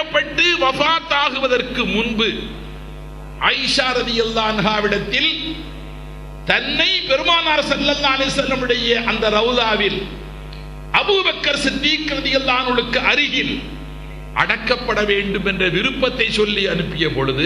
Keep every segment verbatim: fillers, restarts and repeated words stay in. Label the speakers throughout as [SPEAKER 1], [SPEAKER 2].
[SPEAKER 1] அடக்கப்பட்டு வஃபாத் ஆகுவதற்கு முன்பு ஆயிஷா ரலியல்லாஹு அன்ஹாவிடத்தில் தன்னை பெருமானார் ஸல்லல்லாஹு அலைஹி வஸல்லமுடைய அந்த ரவுலாவில் அபூபக்கர் சித்தீக் ரலியல்லாஹு அன்ஹுவுக்கு அருகில் அடக்கப்பட வேண்டும் என்ற விருப்பத்தை சொல்லி அனுப்பிய பொழுது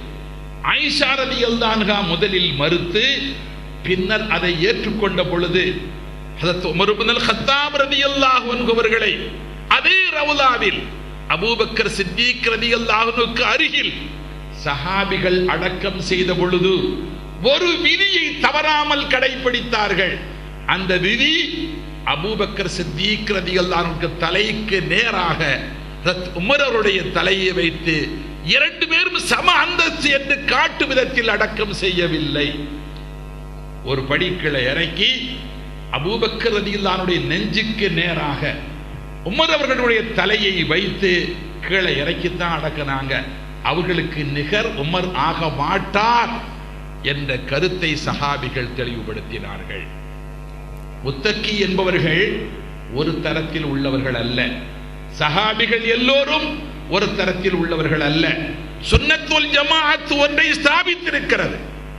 [SPEAKER 1] ஆயிஷா ரலியல்லாஹு அன்ஹா முதலில் மறுத்து பின்னர் அதை ஏற்றுக்கொண்ட பொழுது ஹஜ்ரத் உமர் இப்னு அல் கத்தாப் ரலியல்லாஹு அன்ஹு அவர்களை அதே ரவுலாவில் அபூபக்கர் சித்தீக் ரலியல்லாஹு அன்ஹுவுக்கு அருகில் சஹாபிகள் அடக்கம் செய்த பொழுது ஒரு விதியை தவறாமல் கடைபிடித்தார்கள். அந்த விதி அபூபக்கர் சித்தீக் ரலியல்லாஹு அன்ஹுவுக்கு தலைக்கு நேராக உமர் அவருடைய தலையை வைத்து இரண்டு பேரும் சம அந்தஸ்து என்று காட்டு விதத்தில் அடக்கம் செய்யவில்லை. ஒரு படிக்களை இறக்கி அபூபக்கர் ரலியல்லாஹு அன்ஹுடைய நெஞ்சுக்கு நேராக உமர் அவர்களுடைய தலையை வைத்து கீழே இறக்கித்தான் அடக்கினாங்க. அவர்களுக்கு நிகர் உமர் ஆக மாட்டார் என்ற கருத்தை சஹாபிகள் தெளிவுபடுத்தினார்கள். முத்தக்கி என்பவர்கள் ஒரு தரத்தில் உள்ளவர்கள் அல்ல. சஹாபிகள் எல்லோரும் ஒரு தரத்தில் உள்ளவர்கள் அல்ல. சுன்னத்துல் ஜமாஅத் ஒன்றை ஸ்தாபித்திருக்கிறது.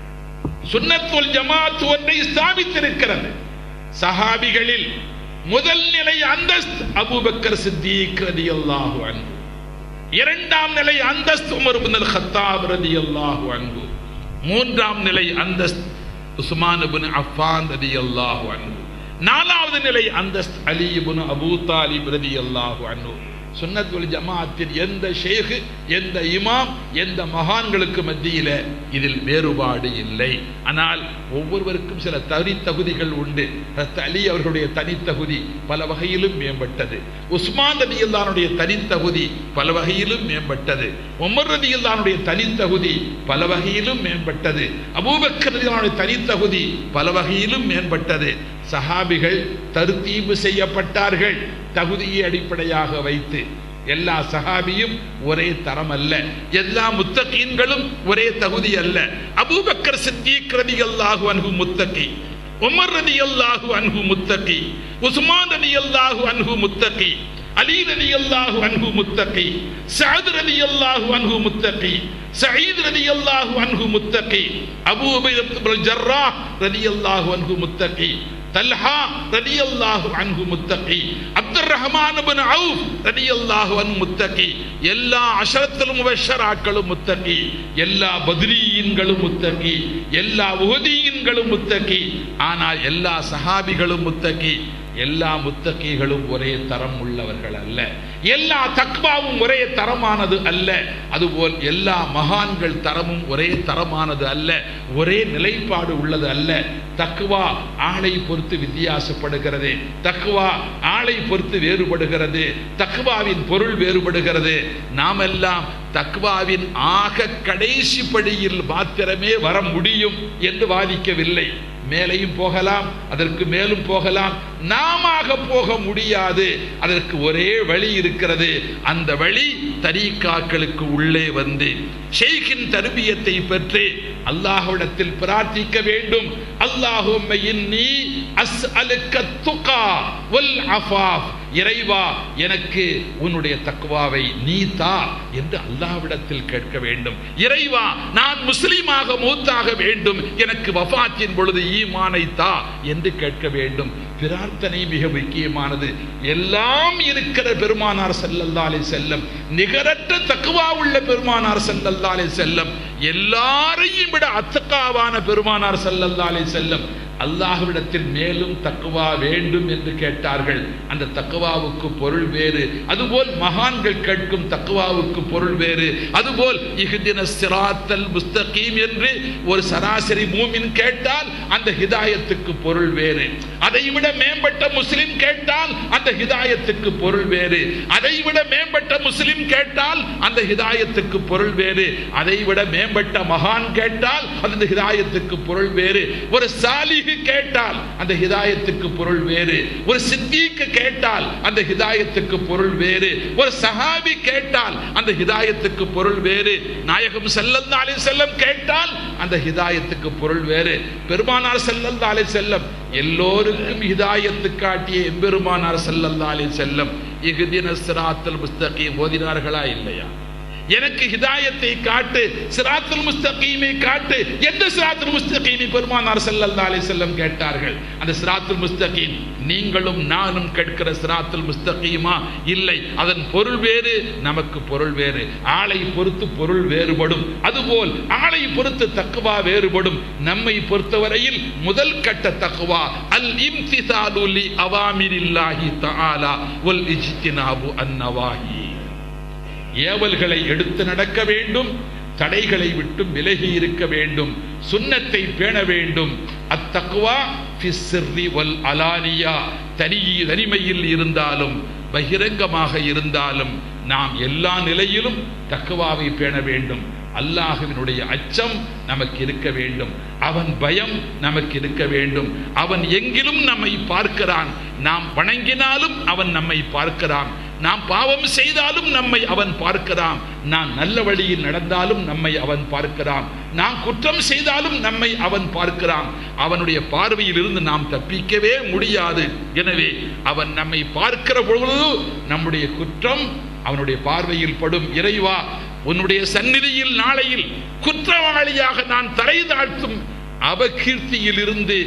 [SPEAKER 1] சுன்னத்துல் ஜமாஅத் ஒன்றை ஸ்தாபித்திருக்கிறது. சஹாபிகளில் முதல் நிலை அந்தஸ்து அபூபக்கர் சித்தீக் ரலியல்லாஹு அன்ஹு, இரண்டாம் நிலை அந்தஸ்து உமர் இப்னு அல் கத்தாப் ரலியல்லாஹு அன்ஹு, மூன்றாம் நிலை அந்தஸ்து உஸ்மான் இப்னு அஃபான் ரலியல்லாஹு அன்ஹு, நாலாவது நிலை அந்தஸ்து அலி இப்னு அபூ தாலிப் ரலியல்லாஹு அன்ஹு. சுன்னத்துல் ஜமாஅத்தின் எந்த ஷேக், எந்த இமாம், எந்த மகான்களுக்கு மத்தியில இதில் வேறுபாடு இல்லை. ஆனால் ஒவ்வொருவருக்கும் சில தனித்தகுதிகள் உண்டு. அலி அவர்களுடைய தனித்தகுதி பல வகையிலும் மேம்பட்டது. உஸ்மான் ரலியல்லாஹு அன்ஹுடைய தனித்தகுதி பல வகையிலும் மேம்பட்டது. உமர் ரலியல்லாஹு அன்ஹுடைய தனித்தகுதி பல வகையிலும் மேம்பட்டது. அபூபக்கர் ரலியல்லாஹு அன்ஹுடைய தனித்தகுதி பல வகையிலும் மேம்பட்டது. சஹாபிகள் தர்தீபு செய்யப்பட்டார்கள் தகுதியை அடிப்படையாக வைத்து. எல்லா சஹாபியும் ஒரே தரம் அல்ல, எல்லா முத்தகீன்களும் ஒரே தகுதி அல்ல. அபூபக்கர் சித்தீக் ரலியல்லாஹு அன்ஹு முத்தகி, உமர் ரலியல்லாஹு அன்ஹு முத்தகி, உஸ்மான் ரலியல்லாஹு அன்ஹு முத்தகி, அலி ரலியல்லாஹு அன்ஹு முத்தகி, சஅத் ரலியல்லாஹு அன்ஹு முத்தகி, சயீத் ரலியல்லாஹு அன்ஹு முத்தகி, அபூ உபைதா இப்னு ஜர்ராஹ் ரலியல்லாஹு அன்ஹு முத்தகி, தல்ஹா ரலியல்லாஹு அன்ஹு முத்தகி, அப்துர் ரஹ்மான் இப்னு அவுஃப் ரலியல்லாஹு அன்ஹு முத்தகி. எல்லா அஷரத்துல் முபஷ்ஷராக்களும் முத்தகி, எல்லா பத்ரீன்களும் முத்தகி, எல்லா உஹதீன்களும் முத்தகி. ஆனால் எல்லா சஹாபிகளும் முத்தகி. எல்லா முத்தகிகளும் ஒரே தரம் உள்ளவர்கள் அல்ல. எல்லா தக்வாவும் ஒரே தரமானது அல்ல. அதுபோல் எல்லா மகான்கள் தரமும் ஒரே தரமானது அல்ல, ஒரே நிலைப்பாடு உள்ளது அல்ல. தக்வா ஆளை பொறுத்து வித்தியாசப்படுகிறது. தக்வா ஆளை பொறுத்து வேறுபடுகிறது. தக்வாவின் பொருள் வேறுபடுகிறது. நாமெல்லாம் தக்வாவின் ஆக கடைசி படியில் மாத்திரமே வர முடியும் என்று வாதிக்கவில்லை. மேலையும் போகலாம், அதற்கு மேலும் போகலாம். நாமாக போக முடியாது. அதற்கு ஒரே வழி இருக்கிறது. அந்த வழி தரீக்காக்களுக்கு உள்ளே வந்து ஷேக்கின் தர்பியத்தை பெற்று அல்லாஹ்விடத்தில் பிரார்த்திக்க வேண்டும். அல்லாஹும்ம இன்னி அஸ்அலுக்க துகா வல் அஃபாஃப். இறைவா, எனக்கு உன்னுடைய தக்வாவை நீ தா என்று அல்லாஹ்விடத்தில் கேட்க வேண்டும். இறைவா, நான் முஸ்லிமாக மூத்தாக வேண்டும், எனக்கு வஃபாத்தின் பொழுது ஈமானை தா என்று கேட்க வேண்டும். பிரார்த்தனை மிக முக்கியமானது. எல்லாம் இருக்கிற பெருமானார் ஸல்லல்லாஹு அலைஹி வஸல்லம், நிகரற்ற தக்வா உள்ள பெருமானார் ஸல்லல்லாஹு அலைஹி வஸல்லம், எல்லாரையும் விட அத்தகாவான பெருமானார் ஸல்லல்லாஹு அலைஹி வஸல்லம் அல்லாஹ்விடத்தில் மேலும் தக்வா வேண்டும் என்று கேட்டார்கள். அந்த தக்வாவுக்கு பொருள் வேறு. அதுபோல் மகான்கள் கேட்கும் தக்வாவுக்கு பொருள் வேறு. அதுபோல் இஹ்தினஸ் ஸிராத்தல் முஸ்தகீம் என்று ஒரு சராசரி மூமின் கேட்டால் அந்த ஹிதாயத்துக்கு பொருள் வேறு. அதைவிட மேம்பட்ட முஸ்லிம் கேட்டால் அந்த ஹிதாயத்துக்கு பொருள் வேறு. அதைவிட மேம்பட்ட முஸ்லிம் கேட்டால் அந்த ஹிதாயத்துக்கு பொருள் வேறு. அதைவிட மேம்பட்ட மகான் கேட்டால் அந்த ஹிதாயத்துக்கு பொருள் வேறு. ஒரு சாலிஹ் ஷைஹ் கேட்டால் அந்த ஹிதாயத்துக்கு பொருள் வேறு, ஒரு சித்தீக் கேட்டால் அந்த ஹிதாயத்துக்கு பொருள் வேறு, ஒரு சஹாபி கேட்டால் அந்த ஹிதாயத்துக்கு பொருள் வேறு, நாயகம் ஸல்லல்லாஹு அலைஹி வஸல்லம் கேட்டால் அந்த ஹிதாயத்துக்கு பொருள் வேறு. பெருமானார் ஸல்லல்லாஹு அலைஹி வஸல்லம் எல்லோருக்கும் ஹிதாயத்து காட்டிய எம்பெருமானார் ஸல்லல்லாஹு அலைஹி வஸல்லம் இஹ்தினஸ் ஸிராத்தல் முஸ்தகீம் ஓதினார்களா இல்லையா? எனக்கு ஹிதாயத்தை காட்டு, சிராத்துல் முஸ்தகீமை காட்டு. எந்த சிராத்துல் முஸ்தகீமை பெருமானார் ஸல்லல்லாஹு அலைஹி வஸல்லம் கேட்டார்கள்? அந்த சிராத்துல் முஸ்தகீம் நீங்களும் நானும் கேட்கிற சிராத்துல் முஸ்தகீமா? இல்லை, அதன் பொருள் வேறு, நமக்கு பொருள் வேறு. ஆளை பொறுத்து பொருள் வேறுபடும், அதுபோல் ஆளை பொறுத்து தக்வா வேறுபடும். நம்மை பொறுத்தவரையில் முதல் கட்ட தக்வா அல் இம்திசாலு லி அவாமிரில்லாஹி தஆலா வல் இஜ்தினாபு அன்னவாஹி. ஏவல்களை எடுத்து நடக்க வேண்டும், தடைகளை விட்டு விலகி இருக்க வேண்டும், சுன்னத்தை பேண வேண்டும். அத்தக்வா ஃபிஸ் சிர்ரி வல் அலானியா, தனி தனிமையில் இருந்தாலும் பகிரங்கமாக இருந்தாலும் நாம் எல்லா நிலையிலும் தக்வாவை பேண வேண்டும். அல்லாஹ்வினுடைய அச்சம் நமக்கு இருக்க வேண்டும், அவன் பயம் நமக்கு இருக்க வேண்டும். அவன் எங்கிலும் நம்மை பார்க்கிறான், நாம் வணங்கினாலும் அவன் நம்மை பார்க்கிறான், நாம் பாவம் செய்தாலும் நம்மை அவன் பார்க்கிறான், நான் நல்ல வழியில் நடந்தாலும் நம்மை அவன் பார்க்கிறான், நாம் குற்றம் செய்தாலும் நம்மை அவன் பார்க்கிறான். அவனுடைய பார்வையில் இருந்து நாம் தப்பிக்கவே முடியாது. எனவே அவன் நம்மை பார்க்கிற பொழுது நம்முடைய குற்றம் அவனுடைய பார்வையில் படும். இறைவா, உன்னுடைய சந்நிதியில் நாளையில் குற்றவாளியாக நான் தலை தாழ்த்தும் அபகீர்த்தியில் இருந்து,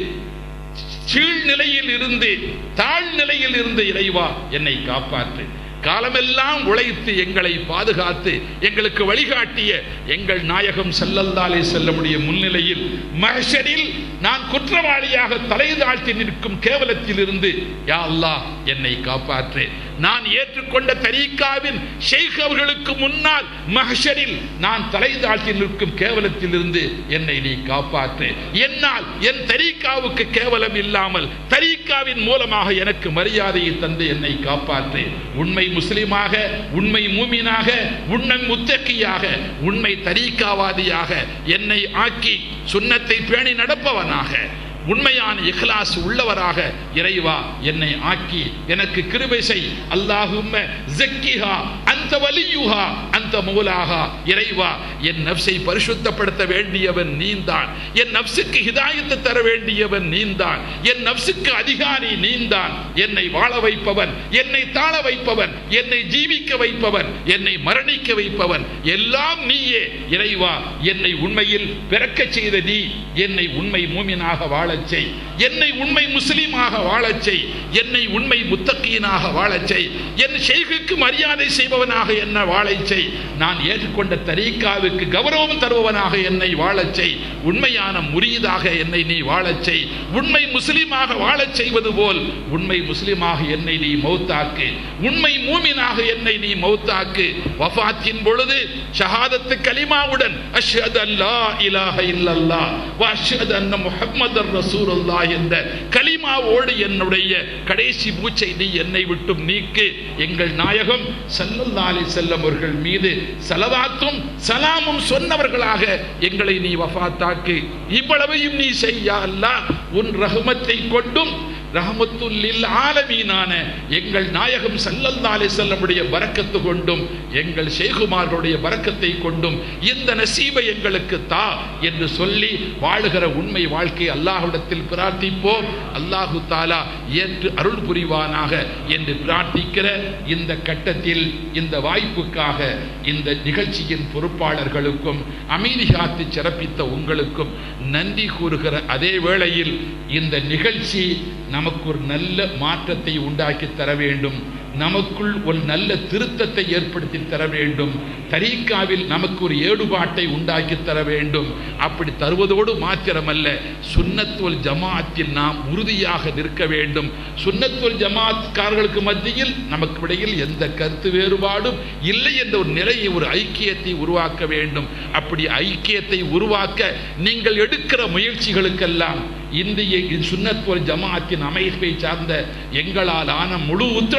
[SPEAKER 1] கீழ்நிலையில் இருந்து, தாழ்நிலையில் இருந்து இறைவா என்னை காப்பாற்று. காலமெல்லாம் உழைத்து எங்களை பாதுகாத்து எங்களுக்கு வழிகாட்டிய எங்கள் நாயகம் ஸல்லல்லாஹு அலைஹி வஸல்லமுடைய முன்னிலையில் மஹ்ஷரில் நான் குற்றவாளியாக தலை தாழ்த்தி நிற்கும் கேவலத்தில் இருந்து யா அல்லாஹ் என்னை காப்பாற்று. நான் ஏற்றுக்கொண்ட தரீக்காவின் ஷைக் அவர்களுக்கு முன்னால் மஹ்ஷரில் நான் தலை தாழ்த்தி நிற்கும் கேவலத்தில் இருந்து என்னை நீ காப்பாற்று. என்னால் என் தரீக்காவுக்கு கேவலம் இல்லாமல் தரீக்காவின் மூலமாக எனக்கு மரியாதையை தந்து என்னை காப்பாற்று. உண்மை முஸ்லிமாக, உண்மை மூமினாக, உண்மை முத்தகியாக, உண்மை தரீக்காவாதியாக என்னை ஆக்கி சுன்னத்தை பேணி நடப்பவனாக, உண்மையான இக்லாஸ் உள்ளவராக இறைவா என்னை ஆக்கி எனக்கு கிருபை செய். அல்லாஹும்ம ஸக்கிஹா அன்த வலியுஹா அன்த மௌலாஹா. இறைவா, என் நஃப்ஸை பரிசுத்தப்படுத்த வேண்டியவன் நீந்தான், என் நஃப்ஸுக்கு ஹிதாயத்தை தர வேண்டியவன் நீந்தான், என் நஃப்ஸுக்கு அதிகாரி நீந்தான். என்னை வாழ வைப்பவன், என்னை தாழ வைப்பவன், என்னை ஜீவிக்க வைப்பவன், என்னை மரணிக்க வைப்பவன் எல்லாம் நீயே. இறைவா, என்னை உண்மையில் பிறக்கச் செய்த நீ என்னை உண்மை மூமினாக வாழ செய், என்னை உண்மை முஸ்லிமாக வாழச் செய், என்னை உண்மை முத்தகீனாக வாழச் செய், என் ஷைகுக்கு மரியாதை செய்பவனாக என்ன வாழச் செய், நான் ஏற்றுக்கொண்ட தரீக்காவுக்கு கௌரவம் தருபவனாக என்னை வாழச் செய், உண்மையான முரீதாக என்னை நீ வாழச் செய், உண்மை முஸ்லிமாக வாழச் செய்வது போல் உண்மை முஸ்லிமாக என்னை நீ மௌத்தாக்கு, உண்மை மூமினாக என்னை நீ மௌத்தாக்கு. வஃபாத்தின் பொழுது ஷஹாதத்து கலிமாவுடன் அஷ்ஹது அல்லா இலாஹ இல்லல்லாஹ் வ அஷ்ஹது அன்ன முஹம்மதர் ரசூலுல்லாஹ் என்ற கலிமாவோடு என்னுடைய கடைசி மூச்சை நீ என்னை விட்டும் நீக்கு. எங்கள் நாயகம் ஸல்லல்லாஹு அலைஹி வஸல்லம் அவர்கள் மீது ஸலவாத்தும் சலாமும் சொன்னவர்களாக எங்களை நீ வஃபாத்தாக்கு. இவ்வளவையும் நீ செய் யா அல்லாஹ். உன் ரஹ்மத்தை கொண்டும் ரஹ்மத்துல் லில் ஆலமீனான எங்கள் நாயகம் ஸல்லல்லாஹு அலைஹி வஸல்லமுடைய பரக்கத்து கொண்டும் எங்கள் ஷேகுமார்களுடைய பரக்கத்தை கொண்டும் இந்த நசீபை எங்களுக்கு தா என்று சொல்லி வாழுகிற உண்மை வாழ்க்கை அல்லாஹ்விடத்தில் பிரார்த்திப்போம். அல்லாஹு தஆலா ஏற்று அருள் புரிவானாக என்று பிரார்த்திக்கிற இந்த கட்டத்தில் இந்த வாய்ப்புக்காக இந்த நிகழ்ச்சியின் பொறுப்பாளர்களுக்கும் அமைதி காத்து சிறப்பித்த உங்களுக்கும் நன்றி கூறுகிற அதே வேளையில் இந்த நிகழ்ச்சி நமக்கு ஒரு நல்ல மாற்றத்தை உண்டாக்கி தர வேண்டும், நமக்குள் ஒரு நல்ல திருத்தத்தை ஏற்படுத்தி தர வேண்டும், தரீக்காவில் நமக்கு ஒரு ஏடுபாட்டை உண்டாக்கி தர வேண்டும். அப்படி தருவதோடு மாத்திரமல்ல, சுன்னத்துல் ஜமாஅத்தில் நாம் உறுதியாக நிற்க வேண்டும். சுன்னத்துல் ஜமாஅத்காரர்களுக்கு மத்தியில் நமக்கு இடையில் எந்த கருத்து வேறுபாடும் இல்லை என்ற ஒரு நிலையை, ஒரு ஐக்கியத்தை உருவாக்க வேண்டும். அப்படி ஐக்கியத்தை உருவாக்க நீங்கள் எடுக்கிற முயற்சிகளுக்கெல்லாம் இந்திய சுன்னத்துல் ஜமாஅத்தின் அமைப்பை சார்ந்த எங்களால் ஆன முழு ஒத்துழைப்பை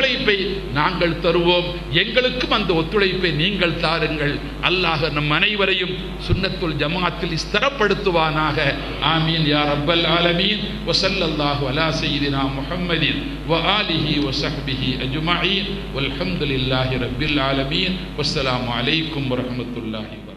[SPEAKER 1] நாங்கள் தருவோம், எங்களுக்கும் அந்த ஒத்துழைப்பை நீங்கள் தாருங்கள். அல்லாஹ் நம் அனைவரையும் சுன்னத்துல் ஜமாத்தில் ஸ்திரப்படுத்துவானாக. ஆமீன் யா ரப்பல் ஆலமீன். வஸல்லல்லாஹு அலா சய்யிதினா முஹம்மதின் வ ஆலிஹி வ ஸஹ்பிஹி அஜ்மஈன் வல்ஹம்துலில்லாஹி ரப்பில் ஆலமீன். வஸ்ஸலாமு அலைக்கும் வரஹ்மத்துல்லாஹி.